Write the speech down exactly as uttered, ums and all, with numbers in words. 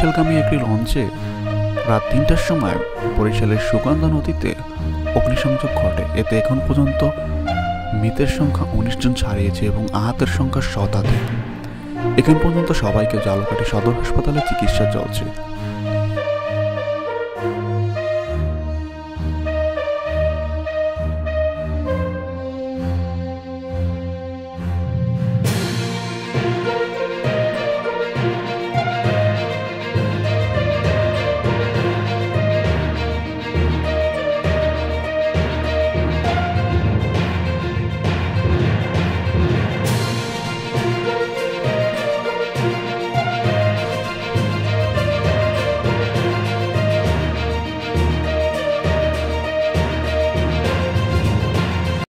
বরিশালগামী একটি লঞ্চে রাত তিনটার সময় বরিশালের সুগন্ধা নদীতে অগ্নিসংযোগ ঘটে। এতে এখন পর্যন্ত মৃতের সংখ্যা উনিশ জন ছাড়িয়েছে এবং আহতের সংখ্যা শতাধিক। এখন পর্যন্ত সবাইকে ঝালকাঠি সদর হাসপাতালে চিকিৎসা চলছে।